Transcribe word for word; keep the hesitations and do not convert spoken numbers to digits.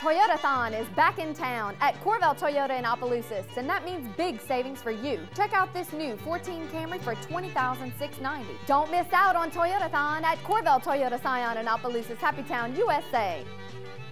Toyotathon is back in town at Courvelle Toyota in Opelousas, and that means big savings for you. Check out this new fourteen Camry for twenty thousand six hundred ninety dollars. Don't miss out on Toyotathon at Courvelle Toyota Scion in Opelousas, Happy Town, U S A.